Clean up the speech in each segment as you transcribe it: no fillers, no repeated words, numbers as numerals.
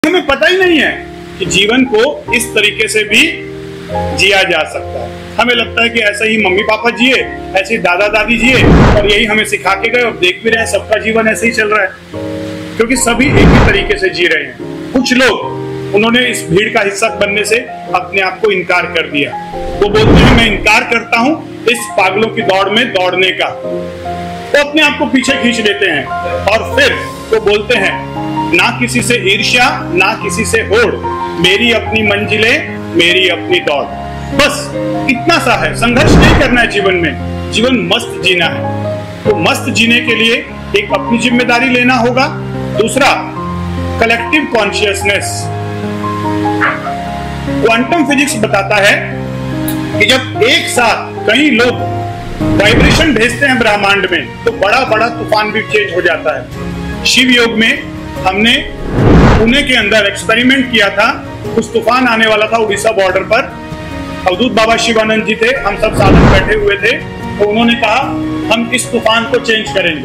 हमें पता ही नहीं है कि जीवन को इस तरीके से भी जिया जा सकता है। हमें लगता है कि ऐसा ही मम्मी पापा जिए, ऐसे ही दादा दादी जिए और यही हमें सिखा के गए और देख भी रहे हैं सबका जीवन ऐसे ही चल रहा है, क्योंकि सभी एक ही तरीके से जी रहे हैं। कुछ लोग उन्होंने इस भीड़ का हिस्सा बनने से अपने आप को इनकार कर दिया। वो बोलते हैं मैं इनकार करता हूं इस पागलों की दौड़ में दौड़ने का, तो अपने आप को पीछे खींच लेते हैं और फिर वो बोलते हैं ना किसी से ईर्ष्या ना किसी से होड़, मेरी अपनी मंजिलें मेरी अपनी दौड़। बस इतना सा है, संघर्ष नहीं करना है जीवन में, जीवन मस्त जीना है। तो मस्त जीने के लिए एक अपनी जिम्मेदारी लेना होगा, दूसरा कलेक्टिव कॉन्शियसनेस। क्वांटम फिजिक्स बताता है कि जब एक साथ कई लोग वाइब्रेशन भेजते हैं ब्रह्मांड में तो बड़ा बड़ा तूफान भी चेंज हो जाता है। शिव योग में हमने पुणे के अंदर एक्सपेरिमेंट किया था। कुछ तूफान आने वाला था उड़ीसा बॉर्डर पर, अवधूत बाबा शिवानंद जी थे, हम सब साधक बैठे हुए थे, तो उन्होंने कहा हम इस तूफान को चेंज करेंगे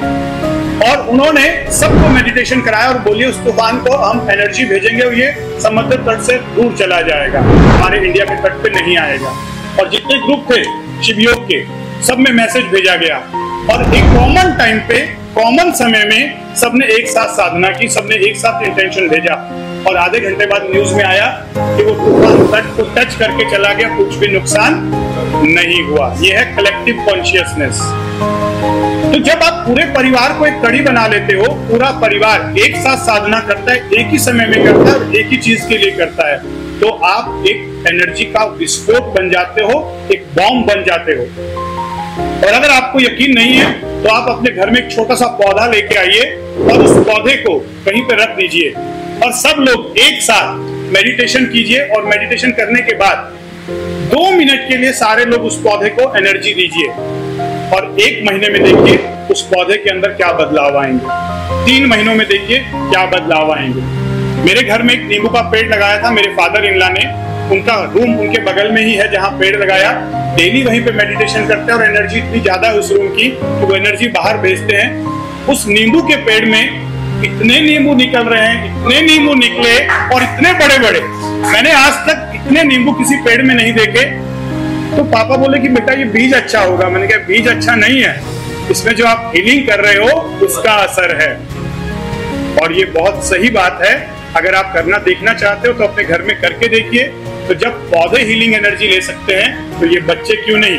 और उन्होंने सबको मेडिटेशन कराया और बोलिए उस तूफान को हम एनर्जी भेजेंगे और ये समुद्र तट से दूर चला जाएगा, हमारे इंडिया के तट पे नहीं आएगा। और जितने ग्रुप थे शिवयोग के सब में मैसेज भेजा गया और एक कॉमन टाइम पे कॉमन समय में सबने एक साथ साधना की, सबने एक साथ इंटेंशन भेजा और आधे घंटे बाद न्यूज में आया कि वो तूफान तट को टच करके चला गया, कुछ भी नुकसान नहीं हुआ। ये है कलेक्टिव कॉन्शियसनेस। तो जब आप पूरे परिवार को एक कड़ी बना लेते हो, पूरा परिवार एक साथ साधना करता है, एक ही समय में करता है और एक ही चीज के लिए करता है, तो आप एक एनर्जी का विस्फोट बन जाते हो, एक बॉम्ब बन जाते हो। और अगर आपको यकीन नहीं है तो आप अपने घर में एक छोटा सा पौधा लेके आइए और उस पौधे को कहीं पे रख दीजिए और सब लोग एक साथ मेडिटेशन कीजिए और मेडिटेशन करने के बाद 2 मिनट के लिए सारे लोग उस पौधे को एनर्जी दीजिए और 1 महीने में देखिए उस पौधे के अंदर क्या बदलाव आएंगे, 3 महीनों में देखिए क्या बदलाव आएंगे। मेरे घर में एक नींबू का पेड़ लगाया था मेरे फादर इन लॉ ने, उनका रूम उनके बगल में ही है जहाँ पेड़ लगाया, डेली वहीं पे मेडिटेशन करते हैं और एनर्जी इतनी ज्यादा है उस रूम की कि वो एनर्जी बाहर भेजते हैं। उस नींबू के पेड़ में इतने नींबू निकल रहे हैं, इतने नींबू निकले और इतने बड़े बड़े, मैंने आज तक इतने नींबू किसी पेड़ में नहीं देखे। तो पापा बोले कि बेटा ये बीज अच्छा होगा, मैंने कहा बीज अच्छा नहीं है, इसमें जो आप हीलिंग कर रहे हो उसका असर है। और ये बहुत सही बात है, अगर आप करना देखना चाहते हो तो अपने घर में करके देखिए। तो जब पौधे हीलिंग एनर्जी ले सकते हैं तो ये बच्चे क्यों नहीं।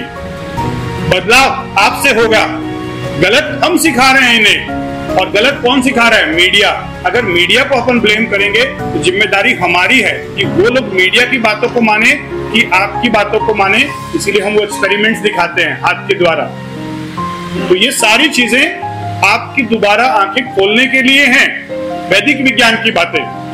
बदलाव आपसे होगा, गलत हम सिखा रहे हैं इन्हें और गलत कौन सिखा रहा है, मीडिया। अगर मीडिया को अपन ब्लेम करेंगे तो जिम्मेदारी हमारी है कि वो लोग मीडिया की बातों को माने कि आपकी बातों को माने, इसीलिए हम वो एक्सपेरिमेंट्स दिखाते हैं हाथ के द्वारा। तो ये सारी चीजें आपकी दोबारा आंखें खोलने के लिए हैं, वैदिक विज्ञान की बातें।